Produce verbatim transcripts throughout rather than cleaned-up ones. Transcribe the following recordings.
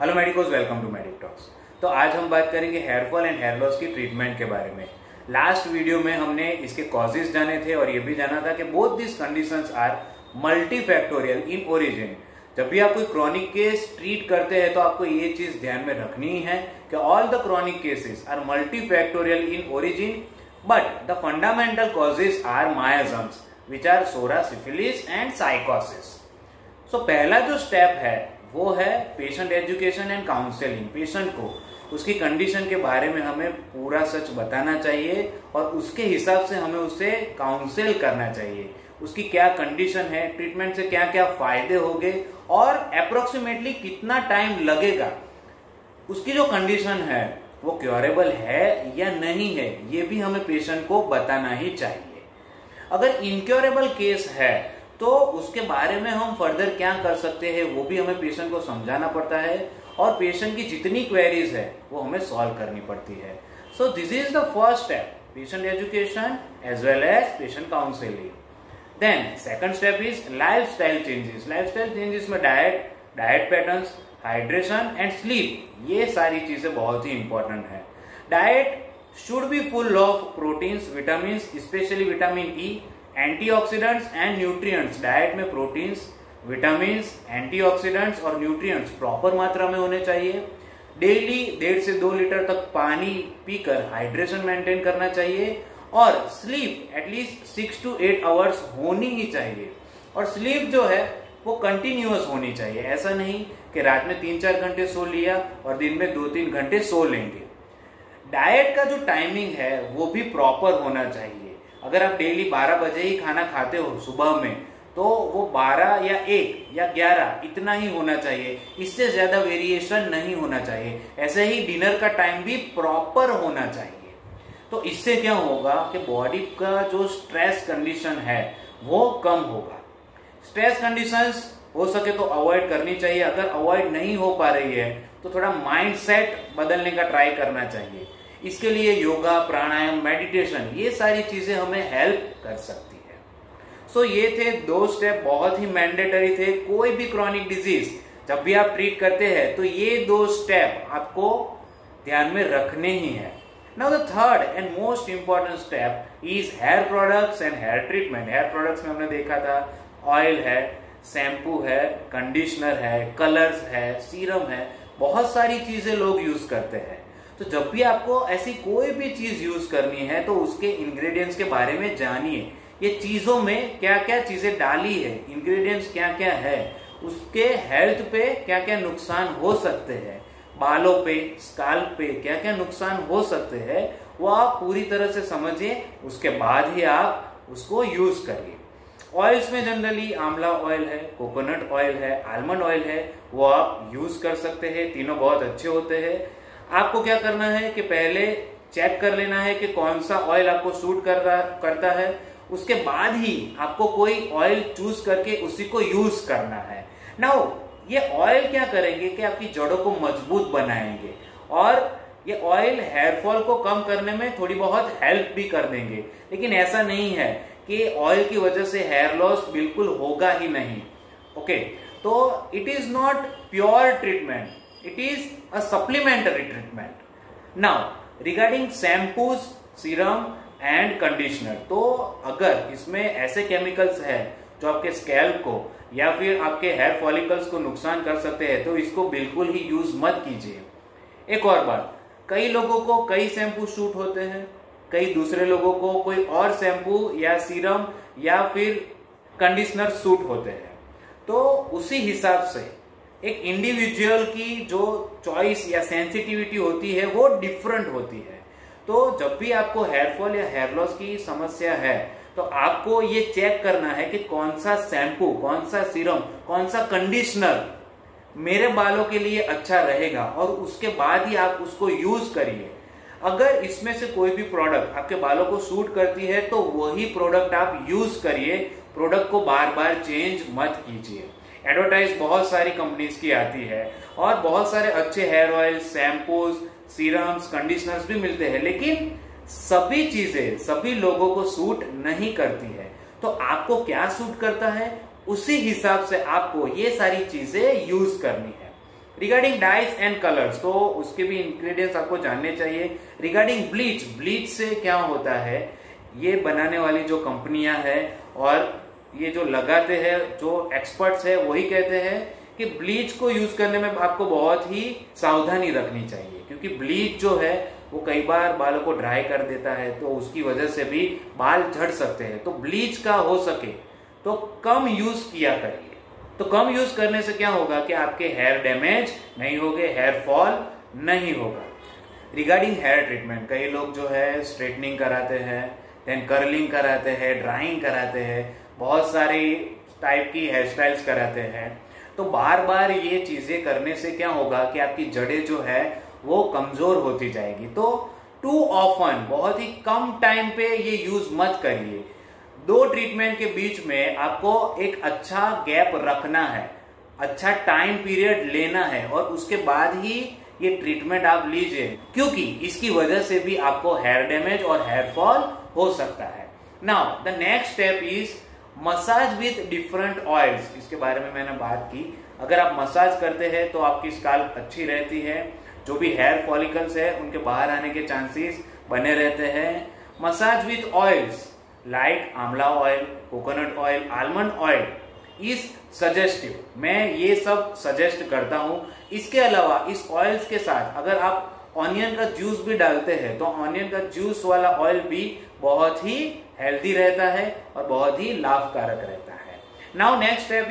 Hello medicos, welcome to Medic Talks. तो आज हम बात करेंगे hair fall and hair loss की ट्रीटमेंट के बारे में। लास्ट वीडियो में हमने इसके कॉजेज जाने थे और ये भी जाना था कि both this conditions are multifactorial in origin. जब भी आप कोई क्रॉनिक केस ट्रीट करते हैं तो आपको ये चीज ध्यान में रखनी है कि all the chronic cases are multifactorial in origin, but the fundamental causes are miasms which are psora, syphilis and sycosis. So पहला जो स्टेप है वो है patient education and counselling. Patient को उसकी कंडीशन के बारे में हमें पूरा सच बताना चाहिए और उसके हिसाब से हमें उसे काउंसिल करना चाहिए। उसकी क्या कंडीशन है, ट्रीटमेंट से क्या क्या फायदे होंगे और अप्रोक्सीमेटली कितना टाइम लगेगा, उसकी जो कंडीशन है वो क्योरेबल है या नहीं है, ये भी हमें पेशेंट को बताना ही चाहिए। अगर इनक्योरेबल केस है तो उसके बारे में हम फर्दर क्या कर सकते हैं वो भी हमें पेशेंट को समझाना पड़ता है और पेशेंट की जितनी क्वेरीज है वो हमें सॉल्व करनी पड़ती है। So this is the first step, patient education as well as patient counselling. Then second step is lifestyle changes. Lifestyle changes में diet, diet patterns, hydration and sleep, ये सारी चीजें बहुत ही इंपॉर्टेंट है। Diet should be full of proteins, vitamins, specially vitamin E, antioxidants and nutrients. Diet में proteins, vitamins, antioxidants और nutrients proper मात्रा में होने चाहिए। डेली डेढ़ से दो लीटर तक पानी पीकर हाइड्रेशन मेंटेन करना चाहिए और sleep at least six to eight hours होनी ही चाहिए। और स्लीप जो है वो कंटिन्यूअस होनी चाहिए, ऐसा नहीं कि रात में तीन चार घंटे सो लिया और दिन में दो तीन घंटे सो लेंगे। डाइट का जो टाइमिंग है वो भी प्रॉपर होना चाहिए। अगर आप डेली बारह बजे ही खाना खाते हो सुबह में तो वो बारह या एक या ग्यारह इतना ही होना चाहिए, इससे ज्यादा वेरिएशन नहीं होना चाहिए। ऐसे ही डिनर का टाइम भी प्रॉपर होना चाहिए। तो इससे क्या होगा कि बॉडी का जो स्ट्रेस कंडीशन है वो कम होगा। स्ट्रेस कंडीशंस हो सके तो अवॉइड करनी चाहिए। अगर अवॉइड नहीं हो पा रही है तो थोड़ा माइंड सेट बदलने का ट्राई करना चाहिए। इसके लिए योगा, प्राणायाम, मेडिटेशन, ये सारी चीजें हमें हेल्प कर सकती है। सो so, ये थे दो स्टेप, बहुत ही मैंडेटरी थे। कोई भी क्रॉनिक डिजीज जब भी आप ट्रीट करते हैं तो ये दो स्टेप आपको ध्यान में रखने ही है। Now the third and most important step is hair products and hair treatment. Hair products में हमने देखा था ऑयल है, शैम्पू है, कंडीशनर है, कलर्स है, सीरम है, बहुत सारी चीजें लोग यूज करते हैं। तो जब भी आपको ऐसी कोई भी चीज यूज करनी है तो उसके इंग्रेडिएंट्स के बारे में जानिए। ये चीजों में क्या क्या चीजें डाली है, इंग्रेडिएंट्स क्या क्या है, उसके हेल्थ पे क्या क्या नुकसान हो सकते हैं, बालों पे, स्काल्प पे क्या क्या नुकसान हो सकते हैं, वो आप पूरी तरह से समझिए। उसके बाद ही आप उसको यूज करिए। ऑयल्स में जनरली आंवला ऑयल है, कोकोनट ऑयल है, आलमंड ऑयल है, वो आप यूज कर सकते हैं। तीनों बहुत अच्छे होते हैं। आपको क्या करना है कि पहले चेक कर लेना है कि कौन सा ऑयल आपको सूट कर रहा करता है, उसके बाद ही आपको कोई ऑयल चूज करके उसी को यूज करना है। नाउ ये ऑयल क्या करेंगे कि आपकी जड़ों को मजबूत बनाएंगे और ये ऑयल हेयर फॉल को कम करने में थोड़ी बहुत हेल्प भी कर देंगे। लेकिन ऐसा नहीं है कि ऑयल की वजह से हेयर लॉस बिल्कुल होगा ही नहीं। ओके, तो it is not pure treatment, it is a supplementary treatment. Now regarding shampoos, serum and conditioner, तो अगर इसमें ऐसे केमिकल्स है जो आपके स्कैल्प को या फिर आपके हेयर फॉलिकल्स को नुकसान कर सकते हैं तो इसको बिल्कुल ही यूज मत कीजिए। एक और बात, कई लोगों को कई शैम्पू सूट होते हैं, कई दूसरे लोगों को कोई और शैम्पू या सीरम या फिर कंडीशनर सूट होते हैं। तो उसी हिसाब से एक इंडिविजुअल की जो चॉइस या सेंसिटिविटी होती है वो डिफरेंट होती है। तो जब भी आपको हेयर फॉल या हेयर लॉस की समस्या है तो आपको ये चेक करना है कि कौन सा शैम्पू, कौन सा सीरम, कौन सा कंडीशनर मेरे बालों के लिए अच्छा रहेगा और उसके बाद ही आप उसको यूज करिए। अगर इसमें से कोई भी प्रोडक्ट आपके बालों को सूट करती है तो वही प्रोडक्ट आप यूज करिए। प्रोडक्ट को बार बार चेंज मत कीजिए। एडवर्टाइज बहुत सारी कंपनीज की आती है और बहुत सारे अच्छे hair oil, shampoos, serums, conditioners भी मिलते हैं, लेकिन सभी चीजें सभी लोगों को सूट नहीं करती है। तो आपको क्या सूट करता है उसी हिसाब से आपको ये सारी चीजें यूज करनी है। रिगार्डिंग डाइस एंड कलर्स, तो उसके भी इंग्रेडिएंट्स आपको जानने चाहिए। रिगार्डिंग ब्लीच, ब्लीच से क्या होता है, ये बनाने वाली जो कंपनियां हैं और ये जो लगाते हैं, जो एक्सपर्ट्स है, वही कहते हैं कि ब्लीच को यूज करने में आपको बहुत ही सावधानी रखनी चाहिए, क्योंकि ब्लीच जो है वो कई बार बालों को ड्राई कर देता है, तो उसकी वजह से भी बाल झड़ सकते हैं। तो ब्लीच का हो सके तो कम यूज किया करिए। तो कम यूज करने से क्या होगा कि आपके हेयर डैमेज नहीं होंगे, हेयर फॉल नहीं होगा। रिगार्डिंग हेयर ट्रीटमेंट, कई लोग जो है स्ट्रेटनिंग कराते हैं, देन कर्लिंग कराते हैं, ड्राइंग कराते हैं, बहुत सारी टाइप की हेयर स्टाइल्स कराते हैं। तो बार बार ये चीजें करने से क्या होगा कि आपकी जड़ें जो है वो कमजोर होती जाएगी। तो टू ऑफन, बहुत ही कम टाइम पे ये यूज मत करिए। दो ट्रीटमेंट के बीच में आपको एक अच्छा गैप रखना है, अच्छा टाइम पीरियड लेना है और उसके बाद ही ये ट्रीटमेंट आप लीजिए, क्योंकि इसकी वजह से भी आपको हेयर डैमेज और हेयर फॉल हो सकता है। Now the next step is massage with different oils. इसके बारे में मैंने बात की। अगर आप मसाज करते हैं तो आपकी स्काल्प अच्छी रहती है, जो भी हेयर फॉलिकल्स है उनके बाहर आने के चांसेस बने रहते हैं। Massage with oils like amla oil, coconut oil, almond oil is suggestive. मैं ये सब सजेस्ट करता हूं। इसके अलावा इस ऑयल्स के साथ अगर आप ऑनियन का जूस भी डालते हैं तो ऑनियन का जूस वाला ऑयल भी बहुत ही हेल्दी रहता है और बहुत ही लाभकारक रहता है। Now next step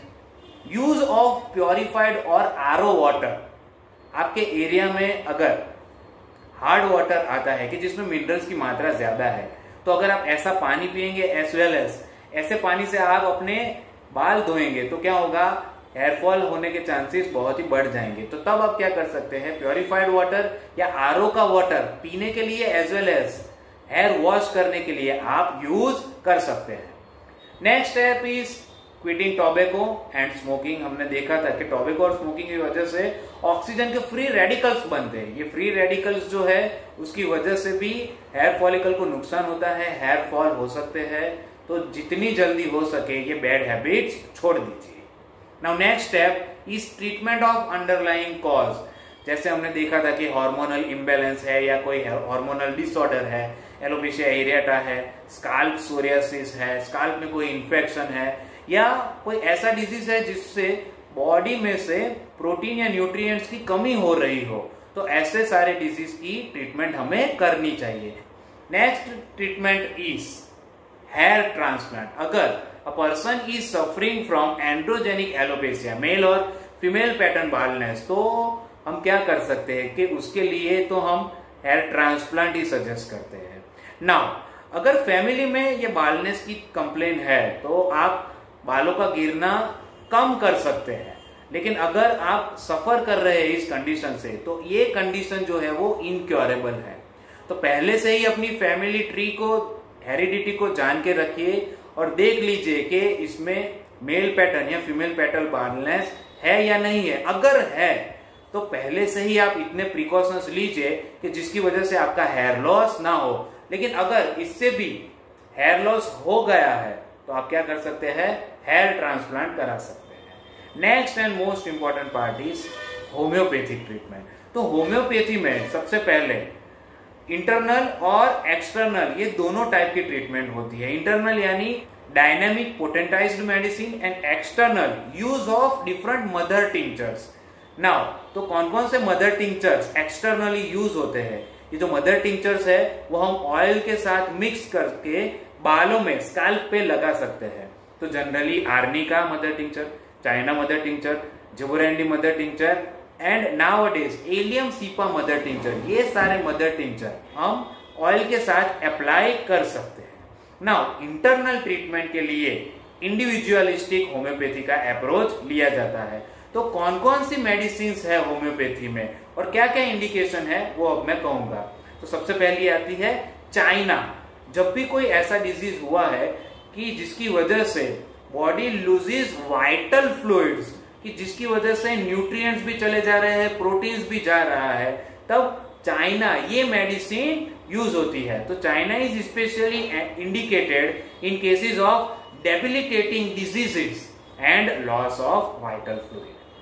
is use of purified और आरओ वाटर। आपके एरिया में अगर हार्ड वाटर आता है कि जिसमें मिनरल्स की मात्रा ज्यादा है, तो अगर आप ऐसा पानी पिएंगे एज वेल एज ऐसे पानी से आप अपने बाल धोएंगे तो क्या होगा, हेयर फॉल होने के चांसेस बहुत ही बढ़ जाएंगे। तो तब आप क्या कर सकते हैं, प्योरिफाइड वाटर या आरओ का वाटर पीने के लिए as well as hair wash करने के लिए आप यूज कर सकते हैं। Next step is quitting tobacco and smoking. हमने देखा था कि टोबैको और स्मोकिंग की वजह से ऑक्सीजन के फ्री रेडिकल्स बनते हैं। ये फ्री रेडिकल्स जो है उसकी वजह से भी हेयर फॉलिकल को नुकसान होता है, हेयर फॉल हो सकते हैं। तो जितनी जल्दी हो सके ये बैड हैबिट्स छोड़ दीजिए। Now next step is treatment of underlying cause. जैसे हमने देखा था कि हार्मोनल इम्बैलेंस है या कोई हार्मोनल डिसऑर्डर है, एलोपेशिया एरिएटा है, स्काल्प सोरियासिस है, स्काल्प में कोई इन्फेक्शन है या कोई ऐसा डिजीज है जिससे बॉडी में से प्रोटीन या न्यूट्रिएंट्स की कमी हो रही हो, तो ऐसे सारे डिजीज की ट्रीटमेंट हमें करनी चाहिए। Next treatment is hair transplant. अगर a person is suffering from androgenic alopecia, male और फीमेल पैटर्न बाल्डनेस, तो हम क्या कर सकते हैं कि उसके लिए तो हम हेयर ट्रांसप्लांट ही सजेस्ट करते हैं। नाउ अगर फैमिली में ये बाल्डनेस की कंप्लेन है तो आप बालों का गिरना कम कर सकते हैं, लेकिन अगर आप सफर कर रहे हैं इस कंडीशन से तो ये कंडीशन जो है वो इनक्योरेबल है। तो पहले से ही अपनी फैमिली ट्री को, हेरिडिटी को जान के रखिए और देख लीजिए कि इसमें मेल पैटर्न या फीमेल पैटर्न बाल्डनेस है या नहीं है। अगर है तो पहले से ही आप इतने प्रिकॉशंस लीजिए कि जिसकी वजह से आपका हेयर लॉस ना हो। लेकिन अगर इससे भी हेयर लॉस हो गया है तो आप क्या कर सकते हैं, हेयर ट्रांसप्लांट करा सकते हैं। Next and most important part is homeopathic treatment. तो होम्योपैथी में सबसे पहले इंटरनल और एक्सटर्नल ये दोनों टाइप की ट्रीटमेंट होती है। इंटरनल यानी dynamic potentised medicine and external use of different mother tinctures. Now तो कौन कौन से मदर टिंचर्स एक्सटर्नली यूज होते हैं? ये जो मदर टिंचर्स है वो हम ऑयल के साथ मिक्स करके बालों में, स्कैल्प पे लगा सकते हैं। तो generally arnica mother tincture, china mother tincture, jaborandi mother tincture and nowadays allium cepa mother tincture, ये सारे मदर टिंचर हम ऑयल के साथ अप्लाई कर सकते हैं। नाउ इंटरनल ट्रीटमेंट के लिए इंडिविजुअलिस्टिक होम्योपैथी का अप्रोच लिया जाता है। तो कौन कौन सी मेडिसिन है होम्योपैथी में और क्या क्या इंडिकेशन है वो अब मैं कहूंगा। तो सबसे पहली आती है चाइना। जब भी कोई ऐसा डिजीज हुआ है कि जिसकी वजह से बॉडी लूजेस वाइटल फ्लूइड्स, कि जिसकी वजह से न्यूट्रिएंट्स भी चले जा रहे हैं, प्रोटीन्स भी जा रहा है, तब चाइना ये मेडिसिन यूज होती है। तो china is specially indicated in cases of debilitating diseases and loss of vital fluid.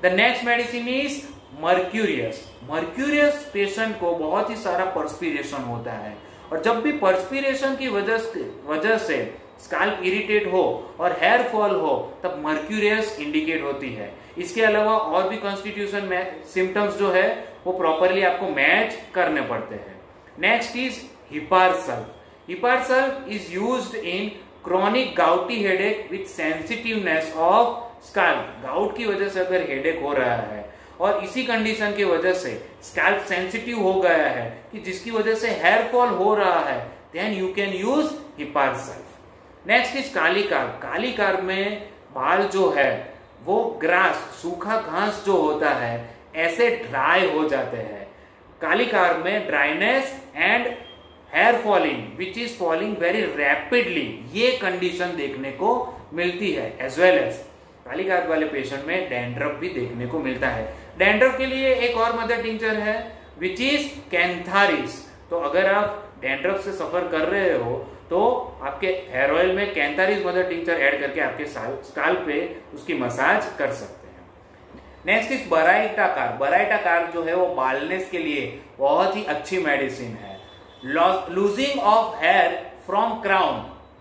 The next medicine is mercurius. Mercurius patient को बहुत ही सारा पर्सपिरेशन होता है, और जब भी पर्सपिरेशन की वजह से वजह से स्काल्प इरिटेट हो और हेयर फॉल हो, तब मर्क्यूरियस इंडिकेट होती है। इसके अलावा और भी कॉन्स्टिट्यूशन में सिम्टम्स जो है वो प्रॉपरली आपको मैच करने पड़ते हैं। Next is hepar sulph. Hepar sulph is used in chronic gouty headache with sensitiveness of scalp. Gout की वजह से अगर हेडेक हो रहा है और इसी कंडीशन की वजह से स्कैल्प सेंसिटिव हो गया है कि जिसकी वजह से हेयर फॉल हो रहा है, then you can use hepar sulph. Next is kali carb. Kali carb में बाल जो है वो ग्रास, सूखा घास जो होता है, ऐसे ड्राई हो जाते हैं। काली कार्ब में dryness and hair falling which is falling very rapidly, ये कंडीशन देखने को मिलती है। As well as kali carb वाले पेशेंट में डैंड्रफ भी देखने को मिलता है। डैंड्रफ के लिए एक और मदर टिंचर है विच इज कैंथारिस। तो अगर आप डैंड्रफ से सफर कर रहे हो तो आपके हेयर ऑयल में कैंथारिस मदर टिंचर ऐड करके आपके स्काल्प पे उसकी मसाज कर सकते हैं। Next is baryta carb. Baryta carb जो है वो बालनेस के लिए बहुत ही अच्छी मेडिसिन है। Losing of hair from crown.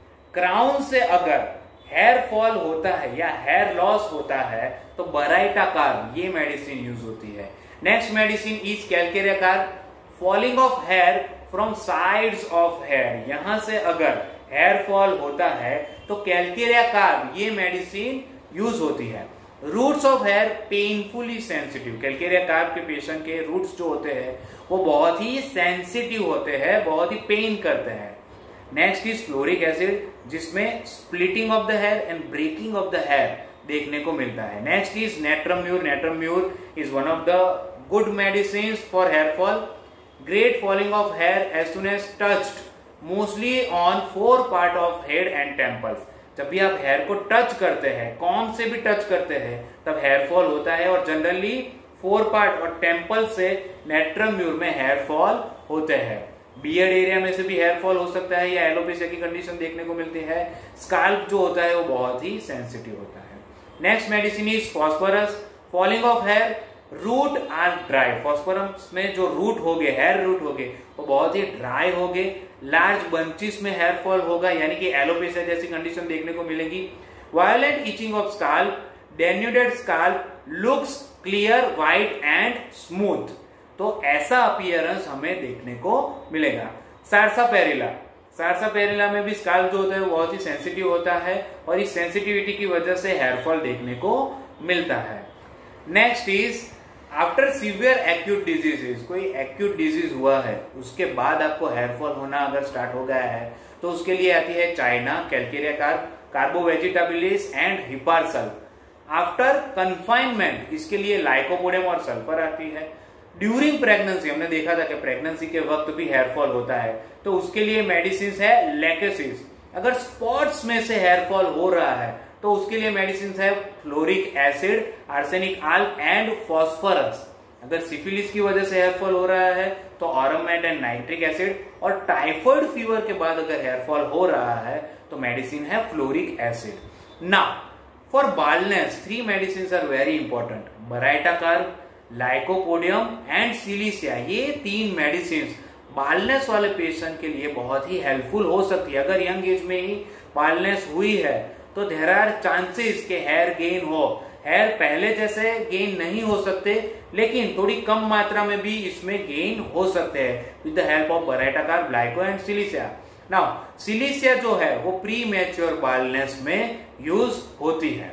Crown से अगर हेयर फॉल होता है या हेयर लॉस होता है तो बराइटा कार्ब ये मेडिसिन यूज होती है। Next medicine is calcarea carb. Falling of hair from sides of hair, यहां से अगर हेयर फॉल होता है तो कैलकेरिया कार्ब ये मेडिसिन यूज होती है। Roots of hair painfully sensitive. Calcarea carb के पेशेंट के रूट्स जो होते हैं वो बहुत ही सेंसिटिव होते हैं, बहुत ही पेन करते हैं। नेक्स्ट इज फ्लोरिक एसिड, जिसमें splitting of the hair and breaking of the hair देखने को मिलता है। Next is natrum mur. Natrum mur is one of the good medicine for hair fall. Great falling of hair as soon as touched, mostly on fore part of head and temples. जब भी आप hair को touch करते हैं, cone से भी touch करते हैं, तब हेयर फॉल होता है, और जनरली फोर पार्ट और टेम्पल से नेट्रम्यूर में हेयर फॉल होते हैं। बियर्ड एरिया में से भी हेयर फॉल हो सकता है या एलोपेशिया की कंडीशन देखने को मिलती है। स्काल्प जो होता है वो बहुत ही सेंसिटिव होता है। Next medicine is phosphorus. Falling of hair, root are dry. Phosphorus में जो रूट हो गए, हेयर रूट हो गए, वो बहुत ही ड्राई हो गए। लार्ज बंचेस में हेयर फॉल होगा, यानी कि एलोपेशिया जैसी कंडीशन देखने को मिलेगी। Violent itching of scalp, denuded scalp looks clear, white and smooth. तो ऐसा अपीयरेंस हमें देखने को मिलेगा। सार्सापेरिला। सार्सापेरिला में भी स्काल्प जो होता है वो बहुत ही सेंसिटिव होता है, और इस सेंसिटिविटी की वजह से हेयर फॉल देखने को मिलता है। Next is after severe acute diseases. कोई एक्यूट डिजीज हुआ है, उसके बाद आपको हेयर फॉल होना अगर स्टार्ट हो गया है, तो उसके लिए आती है china, calcarea carb, carbo vegetabilis and hepar sulph. After confinement इसके लिए लाइकोपोडियम और सल्फर आती है। ड्यूरिंग प्रेगनेंसी, हमने देखा था कि प्रेगनेंसी के वक्त भी हेयर फॉल होता है, तो उसके लिए मेडिसिन है लेकेसिस। अगर स्पॉट्स में से हेयर फॉल हो रहा है तो उसके लिए मेडिसिन है fluoric acid, arsenic alb and phosphorus. अगर सिफिलिस की वजह से हेयर फॉल हो रहा है तो ऑरमेट एंड नाइट्रिक एसिड, और टाइफाइड फीवर के बाद अगर हेयर फॉल हो रहा है तो मेडिसिन है fluoric acid. Now for baldness three medicine are very important. Baryta carb, lycopodium and silicea, ये तीन मेडिसिन बाल्डनेस वाले पेशेंट के लिए बहुत ही हेल्पफुल हो सकती है। अगर यंग एज में ही बाल्डनेस हुई है तो देयर आर चांसेस के हेयर गेन हो। हेयर पहले जैसे गेन नहीं हो सकते, लेकिन थोड़ी कम मात्रा में भी इसमें गेन हो सकते हैं with the help of baryta carb, lyco and silicea. Now silicea जो है वो प्री मैच्योर बाल्डनेस में यूज होती है।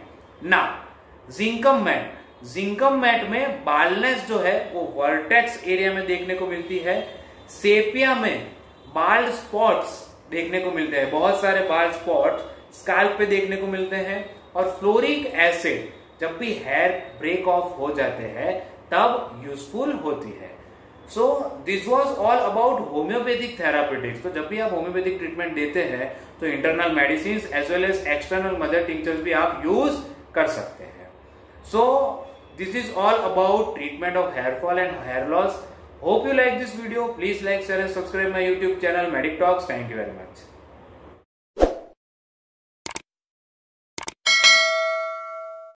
Now zincum met. Zincum met में बाल्डनेस जो है वो वर्टेक्स एरिया में देखने को मिलती है। सेपिया में बाल्ड स्पॉट्स देखने को मिलते हैं, बहुत सारे बाल्ड स्पॉट्स स्काल्प पे देखने को मिलते हैं। और फ्लोरिक एसिड जब भी हेयर ब्रेक ऑफ हो जाते हैं तब यूजफुल होती है। So this was all about homeopathic therapeutics. तो जब भी आप होम्योपैथिक ट्रीटमेंट देते हैं तो internal medicine as well as external mother tinctures भी आप यूज कर सकते हैं। So this is all about treatment of hair fall and hair loss. Hope you like this video. Please like, share and subscribe my YouTube channel Medic Talks. Thank you very much.